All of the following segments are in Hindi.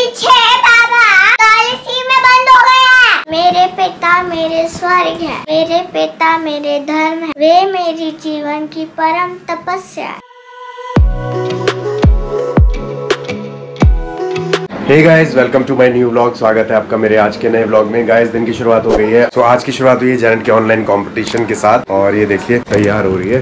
पीछे बाबा पॉलिसी में बंद हो गया। मेरे पिता मेरे स्वर्ग है, मेरे पिता मेरे धर्म है, वे मेरी जीवन की परम तपस्या है। Hey guys, welcome to my new vlog. स्वागत है आपका मेरे आज के नए व्लॉग में। गाइस, दिन की शुरुआत हो गई है। तो आज की शुरुआत हुई है जेनेट के ऑनलाइन कंपटीशन के साथ और ये देखिए तैयार हो रही है।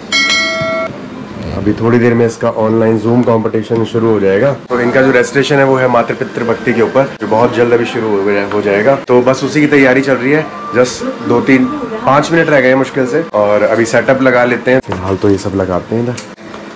अभी थोड़ी देर में इसका ऑनलाइन जूम कंपटीशन शुरू हो जाएगा। तो इनका जो रजिस्ट्रेशन है वो है मातृ पितृ भक्ति के ऊपर, जो बहुत जल्द अभी शुरू हो जाएगा। तो बस उसी की तैयारी चल रही है। जस्ट 2-3-5 मिनट रह गए मुश्किल से और अभी सेटअप लगा लेते हैं। फिलहाल तो ये सब लगाते हैं इधर।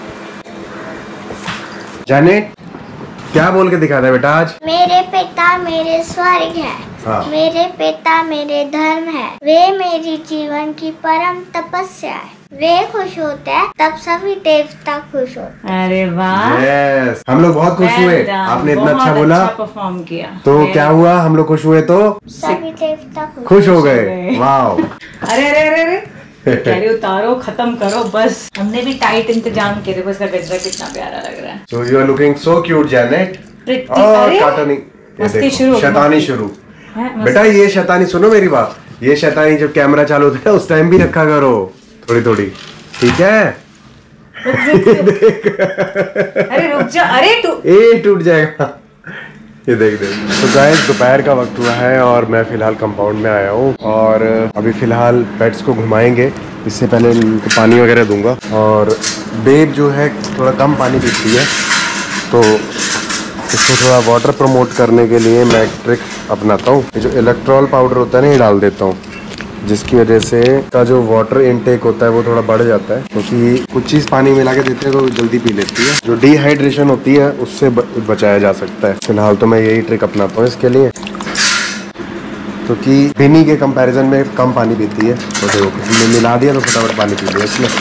जेनेट, क्या बोल के दिखाना है बेटा आज? मेरे पिता मेरे स्वर्ग है, हाँ। मेरे पिता मेरे धर्म है, वे मेरी जीवन की परम तपस्या है। वे खुश होते हैं तब सभी देवता खुश होते हैं। अरे वाह, यस, हम लोग बहुत खुश हुए। आपने इतना अच्छा बोला, परफॉर्म किया। तो क्या हुआ, हम लोग खुश हुए तो सभी देवता खुश हो गए। वाह। अरे अरे अरे अरे कह रही उतारो, खत्म करो बस। हमने भी टाइट इंतजाम किए। देखो इसका गजरा कितना प्यारा लग रहा है। So you are looking so cute, Janet. अरे काटा नहीं, मस्ती शुरू, शैतानी शुरू। बेटा ये शैतानी, सुनो मेरी बात, ये शैतानी जब कैमरा चालू होता है उस टाइम भी रखा करो थोड़ी थोड़ी, ठीक है? अरे रुक जा, अरे तू ए टूट जाएगा। ये देख। तो गाइस, दोपहर का वक्त हुआ है और मैं फिलहाल कंपाउंड में आया हूँ और अभी फिलहाल पेट्स को घुमाएंगे। इससे पहले इनको पानी वगैरह दूंगा। और बेब जो है थोड़ा कम पानी पीती है, तो इसको थोड़ा वाटर प्रमोट करने के लिए मैं एक ट्रिक अपनाता हूँ। ये जो इलेक्ट्रॉल पाउडर होता है ना, ये डाल देता हूँ, जिसकी वजह से का जो वाटर इनटेक होता है वो थोड़ा बढ़ जाता है। क्योंकि कुछ चीज़ पानी मिला के देते हैं तो जल्दी पी लेती है। जो डिहाइड्रेशन होती है उससे बचाया जा सकता है। फिलहाल तो मैं यही ट्रिक अपनाता हूँ इसके लिए, क्योंकि बिनी के कंपैरिजन में कम पानी पीती है। तो देखो मिला दिया तो फटाफट पानी पी लिया इसमें।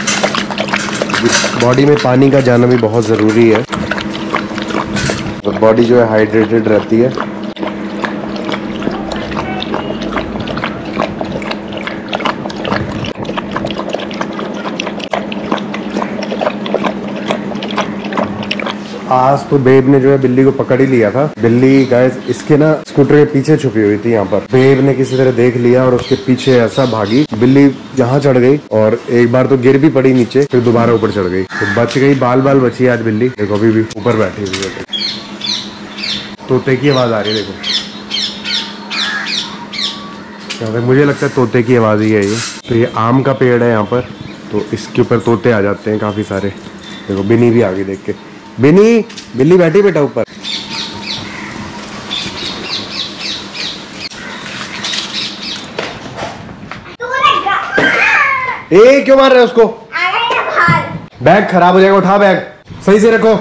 बॉडी में पानी का जाना भी बहुत ज़रूरी है, तो बॉडी जो है हाइड्रेटेड रहती है। आज तो बेब ने जो है बिल्ली को पकड़ ही लिया था। बिल्ली गाइस इसके ना स्कूटर के पीछे छुपी हुई थी। यहाँ पर बेब ने किसी तरह देख लिया और उसके पीछे ऐसा भागी, बिल्ली यहाँ चढ़ गई और एक बार तो गिर भी पड़ी नीचे, फिर दोबारा ऊपर चढ़ गई, तो बच गई। बाल बाल बची आज बिल्ली। देखो अभी भी ऊपर बैठी हुई है। तोते की आवाज आ रही है, देखो। मुझे लगता है तोते की आवाज ही है ये। तो ये आम का पेड़ है यहाँ पर, तो इसके ऊपर तोते आ जाते हैं काफी सारे। देखो बिनी भी आ गई देख के। बिनी, बिल्ली बैठी बेटा ऊपर। ए क्यों मार रहे हो उसको? बैग खराब हो जाएगा, उठा बैग, सही से रखो।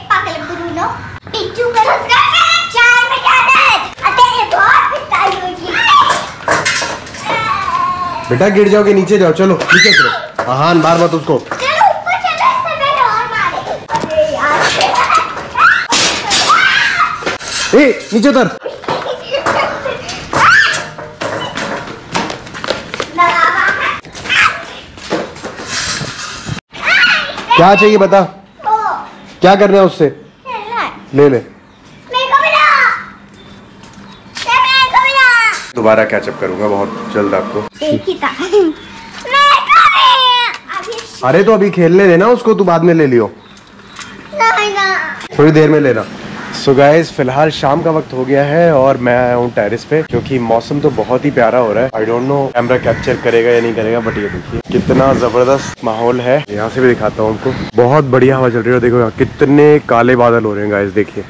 बेटा गिर जाओगे, नीचे जाओ, चलो नीचे चलो। हाँ, बार मत उसको। ए नीचे उतर। क्या चाहिए बता, क्या करना है उससे? ले ले। दोबारा कैचअप करूंगा बहुत जल्द आपको। अरे तो अभी खेलने देना उसको, तू बाद में ले लियो, थोड़ी देर में लेना। सो गाइस, फिलहाल शाम का वक्त हो गया है और मैं आया हूँ टेरेस पे, क्योंकि मौसम तो बहुत ही प्यारा हो रहा है। I don't know camera capture करेगा या नहीं करेगा, बट ये देखिए कितना जबरदस्त माहौल है। यहाँ से भी दिखाता हूँ आपको, बहुत बढ़िया हवा चल रही है। देखो यहाँ कितने काले बादल हो रहे हैं गाइस, देखिए।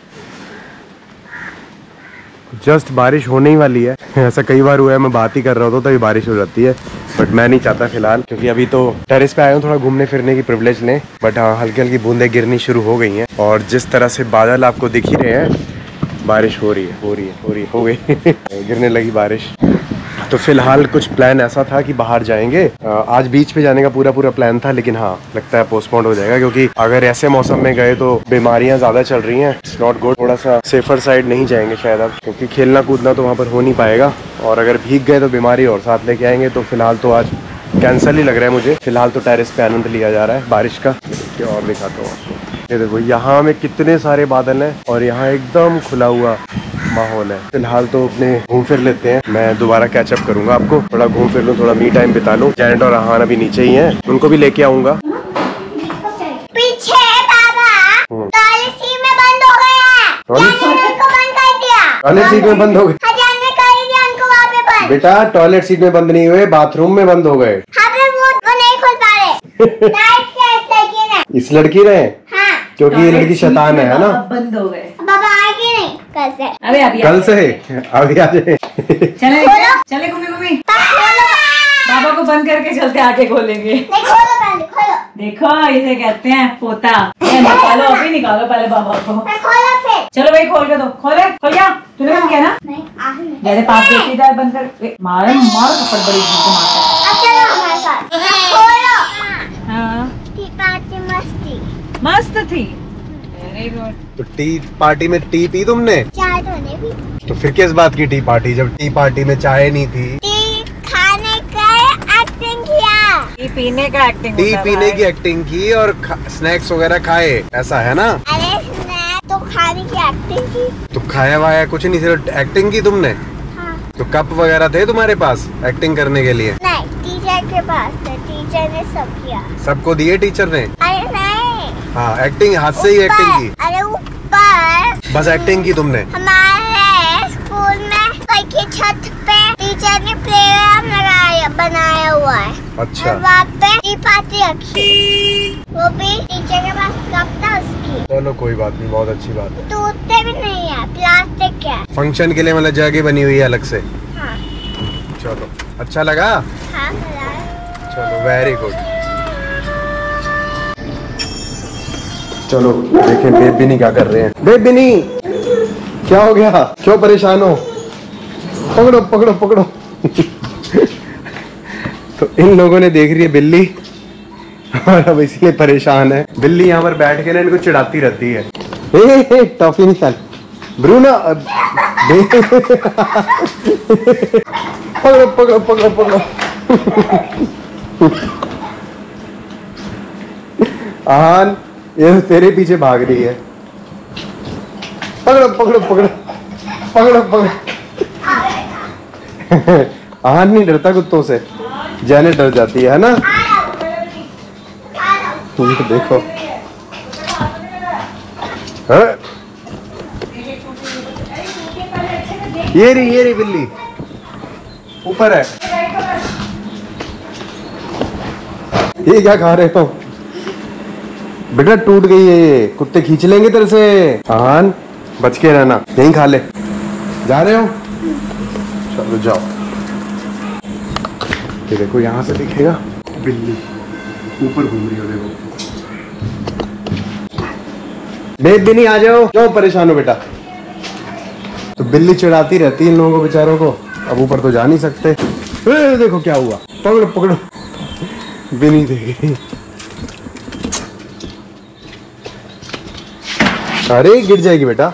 जस्ट बारिश होने ही वाली है। ऐसा कई बार हुआ है, मैं बात ही कर रहा होता तभी बारिश हो जाती है, बट मैं नहीं चाहता फिलहाल, क्योंकि अभी तो टेरेस पे आया हूँ, थोड़ा घूमने फिरने की प्रिविलेज लें। बट हाँ, हल्की हल्की बूंदें गिरनी शुरू हो गई हैं और जिस तरह से बादल आपको दिख ही रहे हैं, बारिश हो गई गिरने लगी बारिश। तो फिलहाल कुछ प्लान ऐसा था कि बाहर जाएंगे। आज बीच पे जाने का पूरा प्लान था, लेकिन हाँ लगता है पोस्टपोन हो जाएगा, क्योंकि अगर ऐसे मौसम में गए तो बीमारियां ज्यादा चल रही हैं। It's not good. थोड़ा सा सेफर साइड नहीं जाएंगे शायद अब, क्योंकि खेलना कूदना तो वहाँ पर हो नहीं पाएगा, और अगर भीग गए तो बीमारी और साथ लेके आएंगे। तो फिलहाल तो आज कैंसल ही लग रहा है मुझे। फिलहाल तो टेरेस पे आनंद लिया जा रहा है बारिश का। और दिखाता हूँ आपको। ये देखो यहाँ में कितने सारे बादल हैं और यहाँ एकदम खुला हुआ माहौल है। फिलहाल तो अपने घूम फिर लेते हैं, मैं दोबारा कैचअप करूंगा आपको, थोड़ा घूम फिर लूँ, थोड़ा मी टाइम बिता लूँ। जैनेट और रहान अभी नीचे ही हैं, उनको भी लेके आऊंगा। पीछे बाबा टॉयलेट सीट में बंद हो गया, को बंद कर दिया। टॉयलेट सीट में बंद हो गए? उनको वहाँ पे बंद। बेटा टॉयलेट सीट में बंद नहीं हुए, बाथरूम में बंद हो गए। वो नहीं खुल पा रहे। इस लड़की ने? हाँ। क्योंकि ये लड़की शैतान है ना। बंद हो गए। बाबा आएगी नहीं कल से? अभी कल से अभी आ जाए। चले घूमी बाबा को बंद करके चलते, आके खोलेंगे। नहीं खोलो, खोलो। देखो इसे कहते हैं पोता। निकालो अभी, निकालो पहले बाबा को। खोलो फिर। चलो भाई खोल के दो। खोल गया? तूने बंद किया ना? नहीं, जैसे पाप देखी इधर बंद कर। मार थप्पड़ बड़ी को मारता। चलो हमारे साथ। खोलो। हाँ पार्टी मस्ती मस्त थी। Very good. तो टी पार्टी में टी पी तुमने? चाय तो नहीं पी। तो फिर किस बात की टी पार्टी, जब टी पार्टी में चाय नहीं थी? टी खाने का एक्टिंग किया। टी पीने का एक्टिंग। टी पीने की एक्टिंग की और स्नैक्स वगैरह खाए, ऐसा है ना? अरे स्नैक्स तो खाने की एक्टिंग की। तो खाया वाया कुछ नहीं, सिर्फ एक्टिंग की तुमने? हाँ। तो कप वगैरह थे तुम्हारे पास एक्टिंग करने के लिए? नहीं, टीचर के पास थे, टीचर ने सब किया। सबको दिए टीचर ने? अरे नहीं। हाँ एक्टिंग, हाथ से ही एक्टिंग की? अरे ऊपर बस एक्टिंग की तुमने? हमारे स्कूल में की छत पे टीचर ने प्लेग्राउंड बनाया हुआ है। अच्छा। वहाँ पे टी पार्टी रखी, वो भी टीचर के पास कप था उसकी। चलो कोई बात नहीं, बहुत अच्छी बात है। टूटते भी नहीं है, प्लास्टिक के। फंक्शन के लिए मतलब जगह बनी हुई है अलग से? हाँ। चलो अच्छा लगा? हाँ, चलो वेरी गुड। चलो देखें बेबिनी क्या कर रहे हैं। बेबिनी क्या हो गया, क्यों परेशान हो? पकड़ो पकड़ो पकड़ो। तो इन लोगों ने देख रही है बिल्ली और अब इसलिए परेशान है। बिल्ली यहाँ पर बैठ के ना इनको चिढ़ाती रहती है। ए टॉफी निकाल ब्रूना। पकड़ो पकड़ो पकड़ो पकड़ो। आहान ये तेरे पीछे भाग रही है। पकड़ो पकड़ो पकड़ो पकड़ो पकड़ो। आहान नहीं डरता कुत्तों से, जैनेट डर जाती है ना? तुम तो देखो। ये रही बिल्ली ऊपर है। ये क्या खा रहे हो बेटा? टूट गई है ये, कुत्ते खींच लेंगे तेरे से। आहान बच के रहना, यहीं खा ले। जा रहे हो? चलो जाओ। ये देखो यहाँ से दिखेगा बिल्ली ऊपर घूम रही हो, देखो। बेबिनी आ जाओ, क्यों परेशान हो बेटा? तो बिल्ली चिढ़ाती रहती है इन लोगों को बेचारों को, अब ऊपर तो जा नहीं सकते। देखो क्या हुआ, पकड़ो पकड़ो। बिनी देखी, अरे गिर जाएगी बेटा।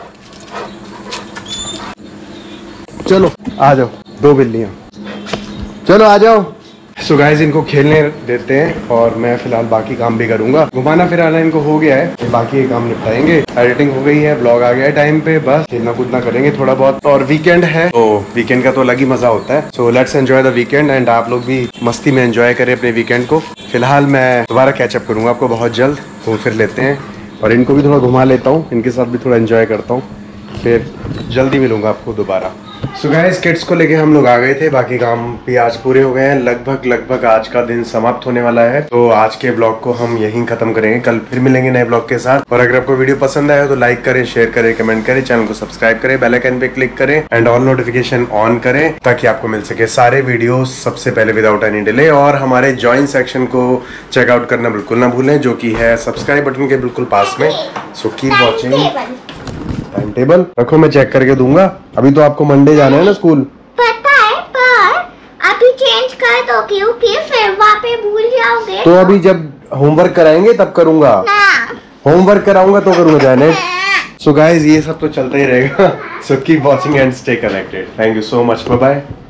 चलो आ जाओ, दो बिल्लियां, चलो आ जाओ। सो गाइस इनको खेलने देते हैं और मैं फिलहाल बाकी काम भी करूंगा। घुमाना फिराना इनको हो गया है, बाकी ये काम निपटाएंगे। एडिटिंग हो गई है, ब्लॉग आ गया है टाइम पे, बस खेलना कूदना करेंगे थोड़ा बहुत। और वीकेंड है तो वीकेंड का तो अलग ही मजा होता है। So let's enjoy the weekend and आप लोग भी मस्ती में एंजॉय करें अपने वीकेंड को। फिलहाल मैं दोबारा कैचअप करूंगा आपको बहुत जल्द, घूम फिर लेते हैं और इनको भी थोड़ा घुमा लेता हूँ, इनके साथ भी थोड़ा एंजॉय करता हूँ, फिर जल्दी मिलूंगा आपको दोबारा। सो गाइस किड्स को लेके हम लोग आ गए थे, बाकी काम भी आज पूरे हो गए हैं। लगभग आज का दिन समाप्त होने वाला है, तो आज के ब्लॉग को हम यहीं खत्म करेंगे। कल फिर मिलेंगे नए ब्लॉग के साथ। और अगर आपको वीडियो पसंद आया तो लाइक करें, शेयर करें, कमेंट करें, चैनल को सब्सक्राइब करें, बेल आइकन पे क्लिक करें एंड ऑल नोटिफिकेशन ऑन करें ताकि आपको मिल सके सारे वीडियो सबसे पहले विदाउट एनी डिले। और हमारे ज्वाइन सेक्शन को चेकआउट करना बिल्कुल ना भूलें, जो की है सब्सक्राइब बटन के बिल्कुल पास में। So keep watching. Time table रखो, मैं चेक करके दूंगा। अभी तो आपको मंडे जाना है ना स्कूल, पता है, पर अभी चेंज कर दो क्योंकि फिर वहाँ पे भूल जाओगे। तो अभी जब होमवर्क कराएंगे तब करूंगा, होमवर्क कराऊंगा तो करूंगा जाने। सो गाइज ये सब तो चलता ही रहेगा। So keep watching and stay connected. Thank you so much, bye bye.